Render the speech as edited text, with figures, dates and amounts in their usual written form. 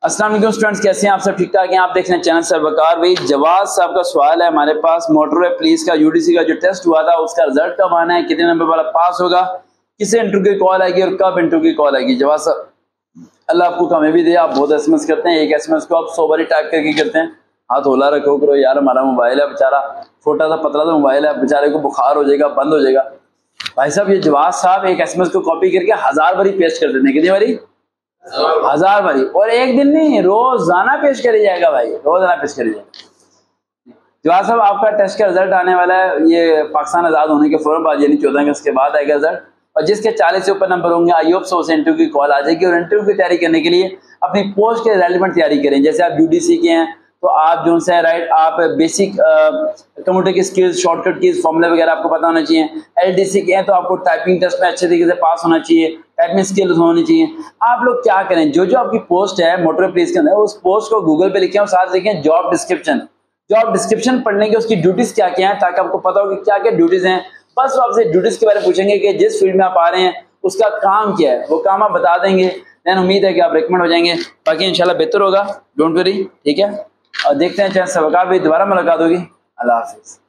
अस्सलाम वालेकुम स्टूडेंट्स, कैसे हैं आप सब? ठीक ठाक हैं? आप देख रहे हैं चैनल से वकार। भाई जवाद साहब का सवाल है हमारे पास। मोटरवे पुलिस का यूडीसी का जो टेस्ट हुआ था उसका रिजल्ट कब आना है, कितने नंबर वाला पास होगा, किसे इंटरव्यू की कॉल आएगी और कब इंटरव्यू की कॉल आएगी? जवाद साहब अल्लाह आपको कामयाबी दे। आप बहुत एसएमएस करते हैं, एक एसएमएस को आप 100 बारी टाइप करके करते हैं। हाथ होला रखो करो यार, हमारा मोबाइल है बेचारा, छोटा सा पतला सा मोबाइल है, बेचारे को बुखार हो जाएगा, बंद हो जाएगा। भाई साहब ये जवाद साहब एक एसएमएस को कॉपी करके 1000 बारी पेस्ट कर देते हैं। कितनी बारी? 1000 बारी। और एक दिन नहीं, रोजाना पेश करी जाएगा भाई, रोजाना पेश करी जाएगा। जवाद साहब आपका टेस्ट का रिजल्ट आने वाला है, ये पाकिस्तान आजाद होने के फौरन बाद यानी 14 अगस्त के बाद आएगा रिजल्ट। और जिसके 40 से ऊपर नंबर होंगे आई होप सो उसे इंटरव्यू की कॉल आ जाएगी। और इंटरव्यू की तैयारी करने के लिए अपनी पोस्ट के रेलिवेंट तैयारी करें। जैसे आप यूडीसी के हैं तो आप जो है राइट, आप बेसिक कंप्यूटर की स्किल्स, शॉर्टकट की फॉर्मूले वगैरह आपको पता होना चाहिए। एलडीसी के हैं तो आपको टाइपिंग टेस्ट में अच्छे तरीके से पास होना चाहिए, टाइपिंग स्किल्स होनी चाहिए। आप लोग क्या करें, जो जो आपकी पोस्ट है मोटर पुलिस के अंदर, उस पोस्ट को गूगल पे लिखें और साथ लिखें जॉब डिस्क्रिप्शन। जॉब डिस्क्रिप्शन पढ़ने के उसकी ड्यूटीज क्या क्या है, ताकि आपको पता हो कि क्या क्या ड्यूटीज हैं। बस वो आपसे ड्यूटीज के बारे में पूछेंगे कि जिस फील्ड में आप आ रहे हैं उसका काम क्या है, वो काम आप बता देंगे। देन उम्मीद है कि आप रिकमेंड हो जाएंगे, बाकी इंशाल्लाह बेहतर होगा। डोंट वरी, ठीक है। और देखते हैं चैनल से वकार भाई, दोबारा मुलाकात होगी। अल्लाह हाफिज।